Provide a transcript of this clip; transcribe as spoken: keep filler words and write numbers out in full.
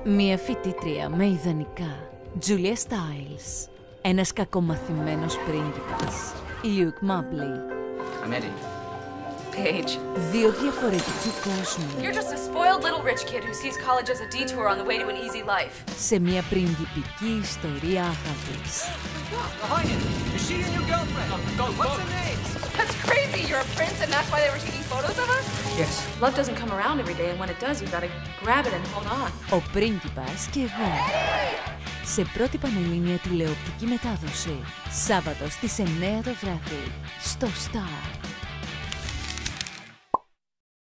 Μία φοιτήτρια με ιδανικά, Julia Stiles. Ένας κακομαθημένος πρίγκιπας, Luke Mably. I'm Eddie. Paige. Δύο διαφορετικοί κόσμοι. You're just a spoiled little rich kid who sees college as a detour on the way to an easy life. Σε μια πριγκιπική ιστορία αγάπης. Behind you. Is she your new girlfriend? Go, go. What's her name? That's crazy. You're a prince and that's why they were taking photos of us? Yes. Love doesn't come around every day and when it does, you gotta grab it and hold on. Ο πρίγκιπας και εγώ. Σε πρώτη πανελλήνια τηλεοπτική μετάδοση. Σάββατο στις εννέα το βράδυ. Στο Star.